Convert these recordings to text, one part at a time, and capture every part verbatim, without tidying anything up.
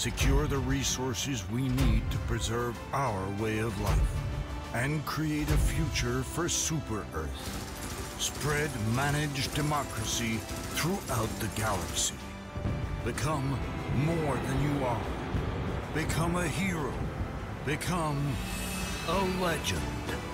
secure the resources we need to preserve our way of life, and create a future for Super Earth. Spread managed democracy throughout the galaxy. Become more than you are. Become a hero. Become a legend.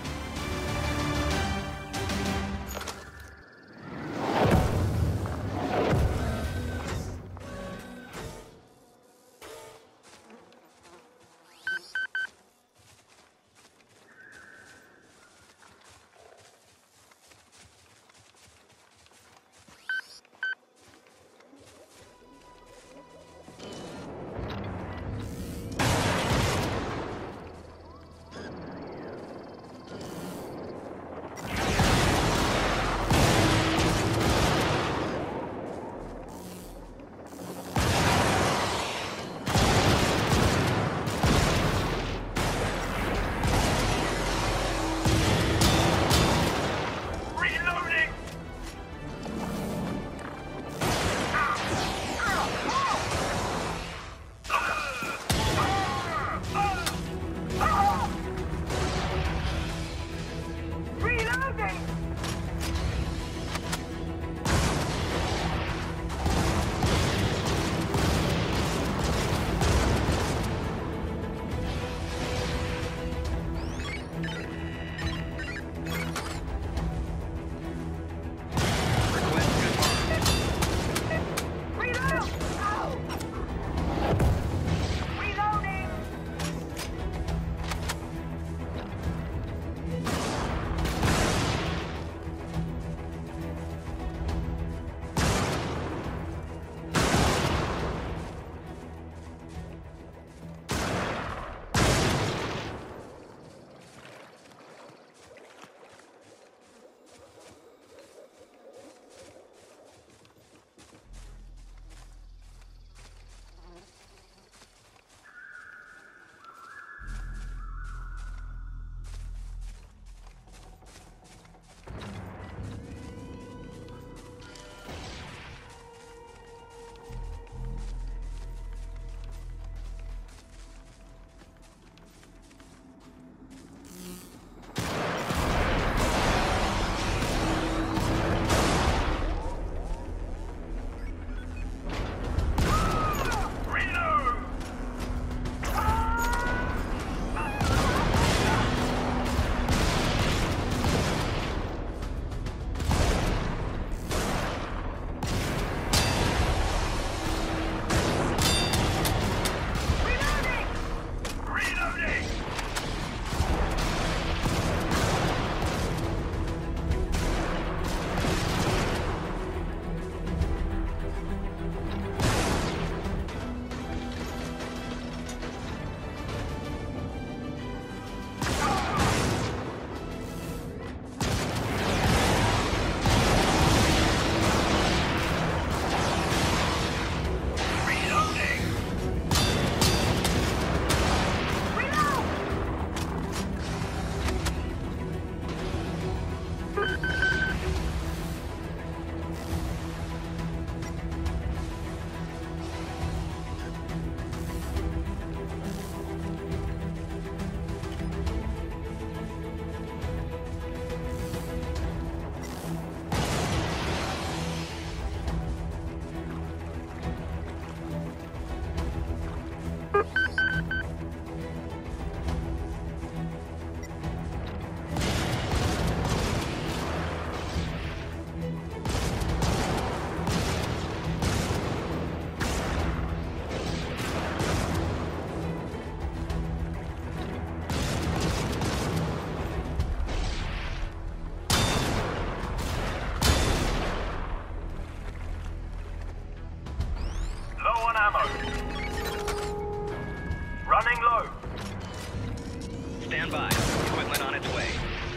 Stand by. Equipment on its way.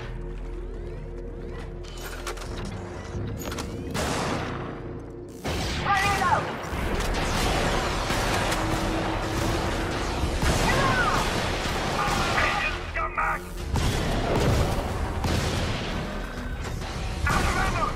Running low! Hey, scumbag! Out of ammo!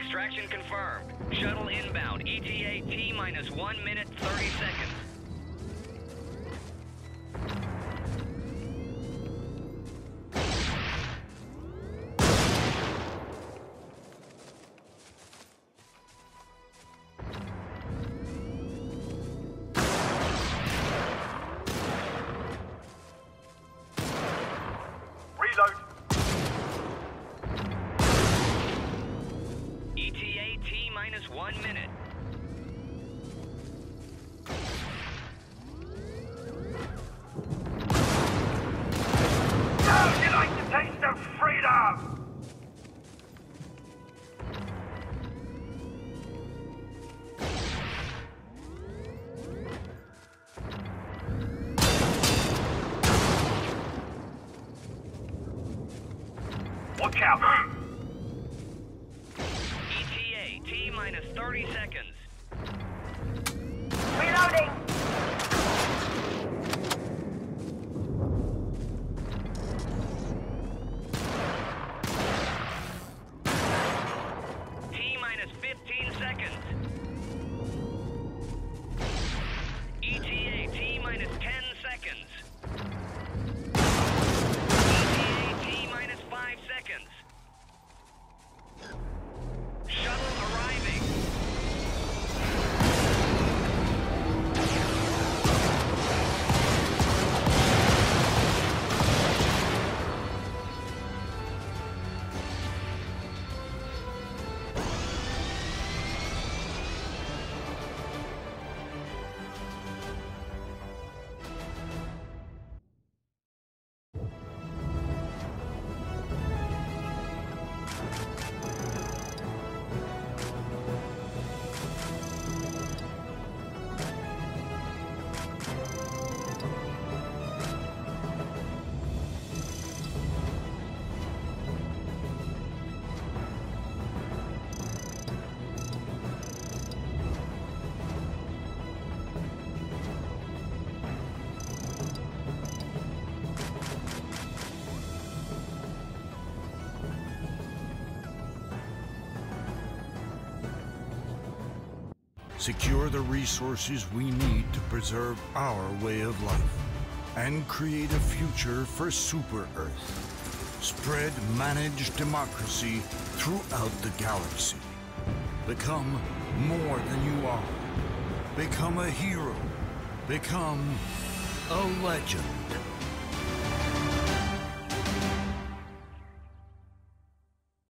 Extraction confirmed. Shuttle inbound. E T A T minus one minute, thirty seconds. One minute. Don't you like the taste of freedom? Watch out! T minus thirty seconds. Reloading. T minus fifteen seconds. E T A T minus ten seconds. E T A T minus five seconds. Shuttle arriving. Secure the resources we need to preserve our way of life and create a future for Super Earth. Spread managed democracy throughout the galaxy. Become more than you are. Become a hero. Become a legend.